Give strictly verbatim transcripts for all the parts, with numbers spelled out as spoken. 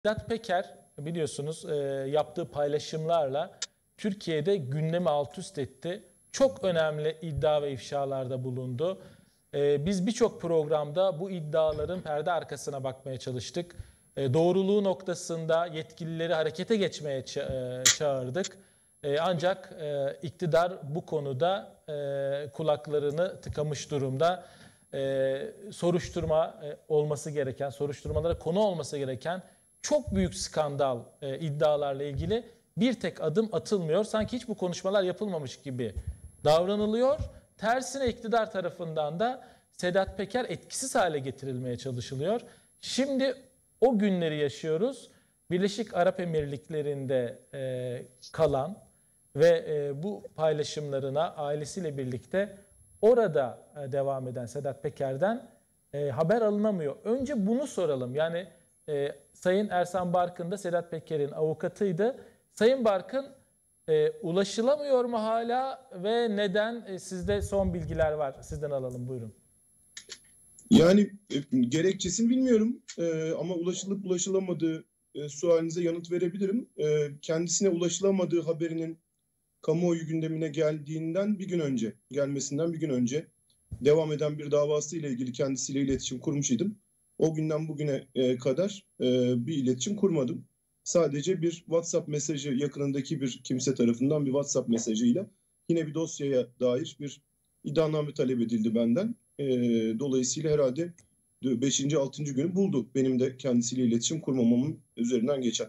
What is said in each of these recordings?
Sedat Peker biliyorsunuz e, yaptığı paylaşımlarla Türkiye'de gündemi alt üst etti. Çok önemli iddia ve ifşalarda bulundu. E, biz birçok programda bu iddiaların perde arkasına bakmaya çalıştık. E, doğruluğu noktasında yetkilileri harekete geçmeye ça- e, çağırdık. E, ancak e, iktidar bu konuda e, kulaklarını tıkamış durumda. E, soruşturma e, olması gereken, soruşturmalara konu olması gereken çok büyük skandal e, iddialarla ilgili bir tek adım atılmıyor. Sanki hiç bu konuşmalar yapılmamış gibi davranılıyor. Tersine iktidar tarafından da Sedat Peker etkisiz hale getirilmeye çalışılıyor. Şimdi o günleri yaşıyoruz. Birleşik Arap Emirlikleri'nde e, kalan ve e, bu paylaşımlarına ailesiyle birlikte orada e, devam eden Sedat Peker'den e, haber alınamıyor. Önce bunu soralım. Yani e, Sayın Ersan Barkın da Sedat Peker'in avukatıydı. Sayın Barkın e, ulaşılamıyor mu hala ve neden? E, sizde son bilgiler var. Sizden alalım, buyurun. Yani e, gerekçesini bilmiyorum e, ama ulaşılıp ulaşılamadığı e, sualinize yanıt verebilirim. E, kendisine ulaşılamadığı haberinin kamuoyu gündemine geldiğinden bir gün önce, gelmesinden bir gün önce devam eden bir davası ile ilgili kendisiyle iletişim kurmuş idim. O günden bugüne e, kadar e, bir iletişim kurmadım. Sadece bir WhatsApp mesajı, yakınındaki bir kimse tarafından bir WhatsApp mesajıyla yine bir dosyaya dair bir iddianame talep edildi benden. E, dolayısıyla herhalde beşinci altıncı günü buldu benim de kendisiyle iletişim kurmamamın üzerinden geçen.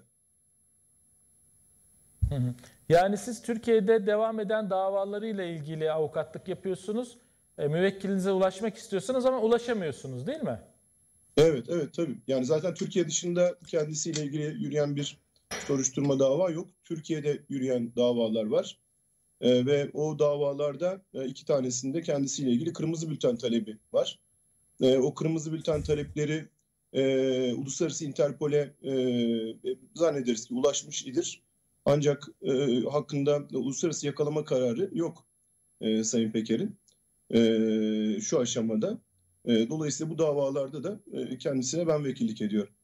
Hı hı. Yani siz Türkiye'de devam eden davalarıyla ilgili avukatlık yapıyorsunuz. E, müvekkilinize ulaşmak istiyorsunuz ama ulaşamıyorsunuz, değil mi? Evet, evet tabii. Yani zaten Türkiye dışında kendisiyle ilgili yürüyen bir soruşturma dava yok. Türkiye'de yürüyen davalar var. Ee, ve o davalarda e, iki tanesinde kendisiyle ilgili kırmızı bülten talebi var. E, o kırmızı bülten talepleri e, Uluslararası Interpol'e e, zannederiz ki ulaşmış idir. Ancak e, hakkında uluslararası yakalama kararı yok e, Sayın Peker'in e, şu aşamada. E, dolayısıyla bu davalarda da e, kendisine ben vekillik ediyorum.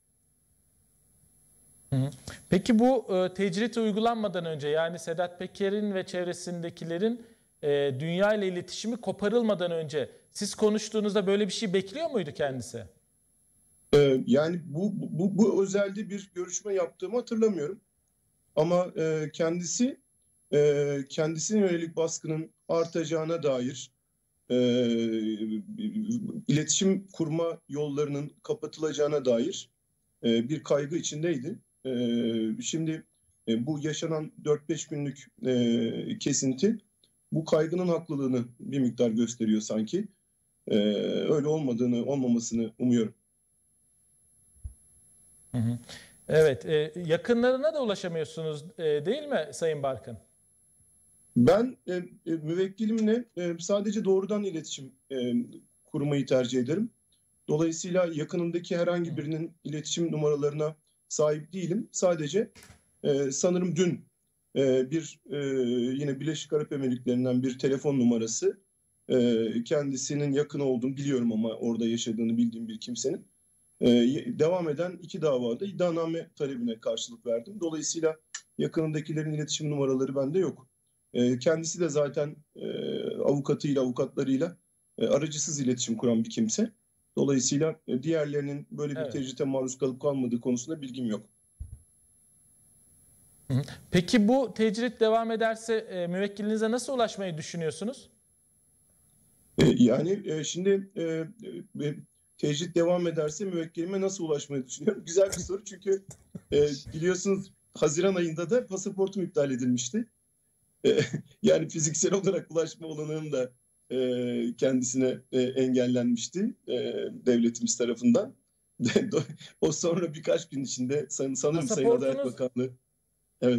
Hı hı. Peki bu e, tecrit uygulanmadan önce, yani Sedat Peker'in ve çevresindekilerin e, dünya ile iletişimi koparılmadan önce siz konuştuğunuzda böyle bir şey bekliyor muydu kendisi? E, yani bu, bu, bu özelde bir görüşme yaptığımı hatırlamıyorum. Ama e, kendisi e, kendisine yönelik baskının artacağına dair, e, iletişim kurma yollarının kapatılacağına dair e, bir kaygı içindeydi. E, şimdi e, bu yaşanan dört beş günlük e, kesinti bu kaygının haklılığını bir miktar gösteriyor sanki. E, öyle olmadığını, olmamasını umuyorum. Hı hı. Evet, e, yakınlarına da ulaşamıyorsunuz e, değil mi Sayın Barkın? Ben e, e, müvekkilimle e, sadece doğrudan iletişim e, kurmayı tercih ederim. Dolayısıyla yakınındaki herhangi birinin iletişim numaralarına sahip değilim. Sadece e, sanırım dün e, bir e, yine Birleşik Arap Emirlikleri'nden bir telefon numarası, e, kendisinin yakın olduğunu biliyorum ama orada yaşadığını bildiğim bir kimsenin e, devam eden iki davada iddianame talebine karşılık verdim. Dolayısıyla yakınındakilerin iletişim numaraları bende yok. E, kendisi de zaten e, avukatıyla, avukatlarıyla e, aracısız iletişim kuran bir kimse. Dolayısıyla e, diğerlerinin böyle bir Evet. tecrite maruz kalıp kalmadığı konusunda bilgim yok. Hı hı. Peki bu tecrit devam ederse e, müvekkilinize nasıl ulaşmayı düşünüyorsunuz? E, yani e, şimdi e, e, tecrit devam ederse müvekkilime nasıl ulaşmayı düşünüyorum? Güzel bir soru çünkü e, biliyorsunuz Haziran ayında da pasaportum iptal edilmişti. E, yani fiziksel olarak ulaşma olanağım da e, kendisine e, engellenmişti e, devletimiz tarafından. O sonra birkaç gün içinde san, sanırım Sayın Adalet Pasaportunuz Bakanlığı. Evet.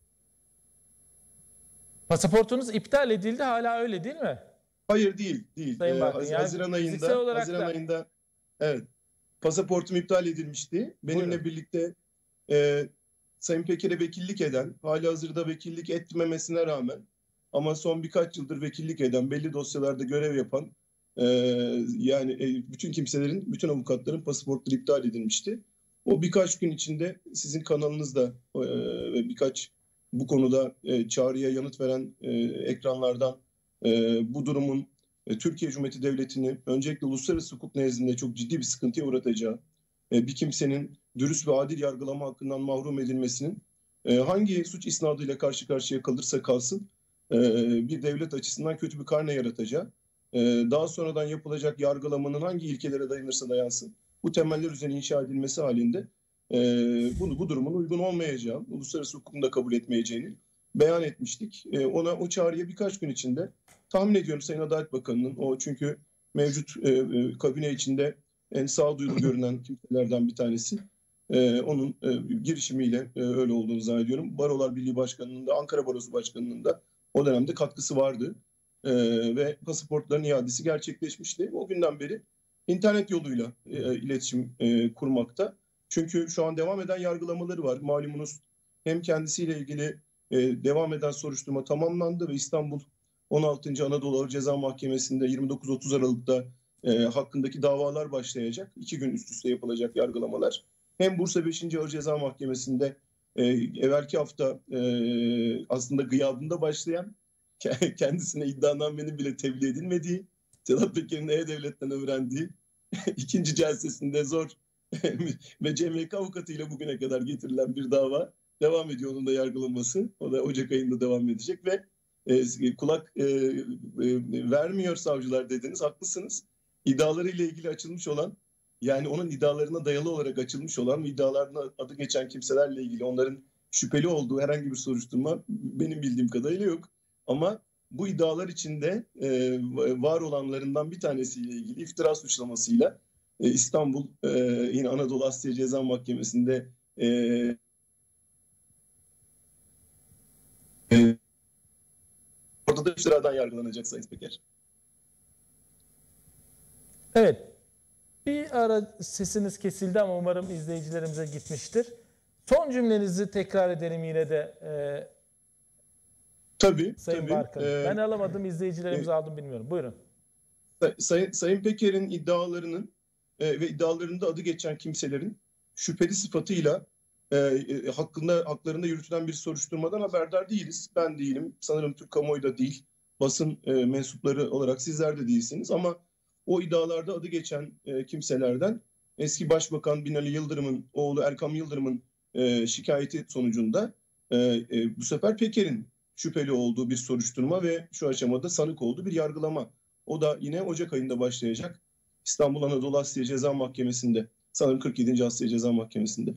pasaportunuz iptal edildi, hala öyle değil mi Hayır değil, değil. Sayın Ee, Barkın? Haz- Yani Haziran fiziksel ayında, olarak Haziran da ayında, evet, pasaportum iptal edilmişti. Benimle buyurun. birlikte e, Sayın Peker'e vekillik eden, halihazırda vekillik etmemesine rağmen ama son birkaç yıldır vekillik eden, belli dosyalarda görev yapan, e, yani e, bütün kimselerin, bütün avukatların pasaportları iptal edilmişti. O birkaç gün içinde sizin kanalınızda e, ve birkaç bu konuda e, çağrıya yanıt veren e, ekranlardan e, bu durumun e, Türkiye Cumhuriyeti Devleti'ni öncelikle uluslararası hukuk nezdinde çok ciddi bir sıkıntıya uğratacağı, e, bir kimsenin dürüst ve adil yargılama hakkından mahrum edilmesinin e, hangi suç isnadıyla karşı karşıya kalırsa kalsın e, bir devlet açısından kötü bir karne yaratacağı, e, daha sonradan yapılacak yargılamanın hangi ilkelere dayanırsa dayansın bu temeller üzerine inşa edilmesi halinde e, bunu bu durumun uygun olmayacağı, uluslararası hukukun da kabul etmeyeceğini beyan etmiştik. E, ona o çağrıya birkaç gün içinde tahmin ediyorum Sayın Adalet Bakanı'nın o çünkü mevcut e, e, kabine içinde en sağduyulu görünen kimselerden bir tanesi. E, onun e, girişimiyle e, öyle olduğunu zannediyorum. Barolar Birliği Başkanı'nın da Ankara Barosu Başkanı'nın da o dönemde katkısı vardı. E, ve pasaportların iadesi gerçekleşmişti. O günden beri İnternet yoluyla e, iletişim e, kurmakta. Çünkü şu an devam eden yargılamaları var. Malumunuz hem kendisiyle ilgili e, devam eden soruşturma tamamlandı ve İstanbul on altıncı Anadolu Ağır Ceza Mahkemesi'nde yirmi dokuz otuz Aralık'ta e, hakkındaki davalar başlayacak. İki gün üst üste yapılacak yargılamalar. Hem Bursa beşinci Ağır Ceza Mahkemesi'nde e, evvelki hafta e, aslında gıyabında başlayan, kendisine iddianamenin bile tebliğ edilmediği, Sedat Peker'in E-Devlet'ten öğrendiği ikinci celsesinde zor ve C M K avukatıyla bugüne kadar getirilen bir dava devam ediyor, onun da yargılanması. O da Ocak ayında devam edecek ve e, kulak e, e, vermiyor savcılar dediniz. Haklısınız. İddialarıyla ilgili açılmış olan, yani onun iddialarına dayalı olarak açılmış olan ve iddialarına adı geçen kimselerle ilgili onların şüpheli olduğu herhangi bir soruşturma benim bildiğim kadarıyla yok. Ama bu iddialar içinde e, var olanlarından bir tanesiyle ilgili iftira suçlamasıyla e, İstanbul e, yine Anadolu Asya Ceza Mahkemesi'nde e, e, orada da iftiradan yargılanacak Sayın Peker. Evet. Bir ara sesiniz kesildi ama umarım izleyicilerimize gitmiştir. Son cümlenizi tekrar edelim yine de e, tabii, Sayın tabii. Barkan. Ee, ben alamadım, izleyicilerimiz e, aldım bilmiyorum. Buyurun. Sayın, Sayın Peker'in iddialarının e, ve iddialarında adı geçen kimselerin şüpheli sıfatıyla e, e, hakkında haklarında yürütülen bir soruşturmadan haberdar değiliz. Ben değilim. Sanırım Türk kamuoyu da değil. Basın e, mensupları olarak sizler de değilsiniz. Ama o iddialarda adı geçen e, kimselerden eski Başbakan Binali Yıldırım'ın oğlu Erkam Yıldırım'ın e, şikayeti sonucunda e, e, bu sefer Peker'in şüpheli olduğu bir soruşturma ve şu aşamada sanık olduğu bir yargılama. O da yine Ocak ayında başlayacak. İstanbul Anadolu Asya Ceza Mahkemesi'nde. Sanırım kırk yedinci Asya Ceza Mahkemesi'nde.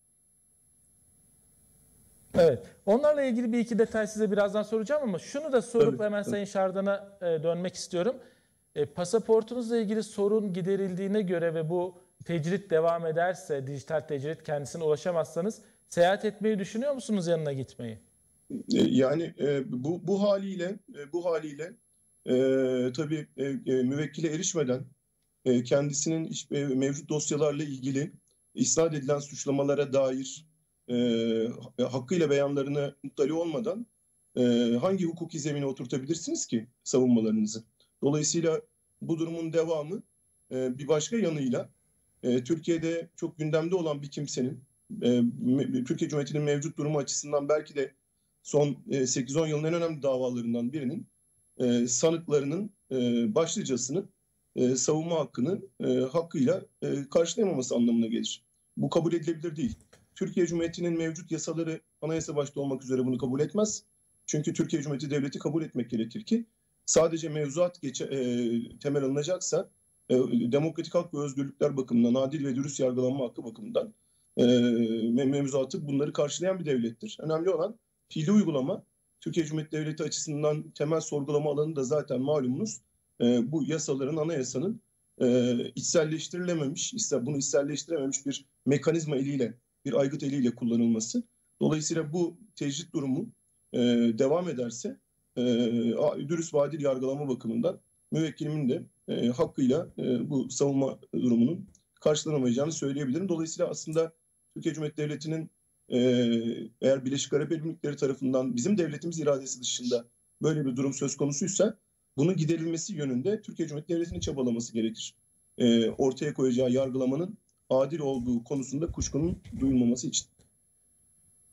Evet. Onlarla ilgili bir iki detay size birazdan soracağım ama şunu da sorup Tabii, hemen tabii. Sayın Şardan'a e, dönmek istiyorum. E, pasaportunuzla ilgili sorun giderildiğine göre ve bu tecrit devam ederse, dijital tecrit, kendisine ulaşamazsanız seyahat etmeyi düşünüyor musunuz, yanına gitmeyi? E, yani e, bu bu haliyle e, bu haliyle e, tabii e, e, müvekkile erişmeden e, kendisinin iş- e, mevcut dosyalarla ilgili isnat edilen suçlamalara dair e, hakkıyla beyanlarını muttali olmadan e, hangi hukuki zemine oturtabilirsiniz ki savunmalarınızı? Dolayısıyla bu durumun devamı e, bir başka yanıyla e, Türkiye'de çok gündemde olan bir kimsenin e, me- Türkiye Cumhuriyeti'nin mevcut durumu açısından belki de son e, sekiz on yılın en önemli davalarından birinin e, sanıklarının e, başlıcasının e, savunma hakkını e, hakkıyla e, karşılayamaması anlamına gelir. Bu kabul edilebilir değil. Türkiye Cumhuriyeti'nin mevcut yasaları, anayasa başta olmak üzere, bunu kabul etmez. Çünkü Türkiye Cumhuriyeti Devleti kabul etmek gerekir ki sadece mevzuat geçe, e, temel alınacaksa e, demokratik hak ve özgürlükler bakımından, adil ve dürüst yargılanma hakkı bakımından e, mevzuatı bunları karşılayan bir devlettir. Önemli olan fiili uygulama. Türkiye Cumhuriyeti Devleti açısından temel sorgulama alanı da zaten malumunuz e, bu yasaların, anayasanın e, içselleştirilememiş, bunu içselleştirememiş bir mekanizma eliyle, bir aygıt eliyle kullanılması. Dolayısıyla bu tecrit durumu e, devam ederse e, dürüst ve adil yargılama bakımından müvekkilimin de e, hakkıyla e, bu savunma durumunun karşılanamayacağını söyleyebilirim. Dolayısıyla aslında Türkiye Cumhuriyeti Devleti'nin e, eğer Birleşik Arap Emirlikleri tarafından bizim devletimiz iradesi dışında böyle bir durum söz konusuysa bunun giderilmesi yönünde Türkiye Cumhuriyeti Devleti'nin çabalaması gerekir. E, ortaya koyacağı yargılamanın adil olduğu konusunda kuşkunun duyulmaması için.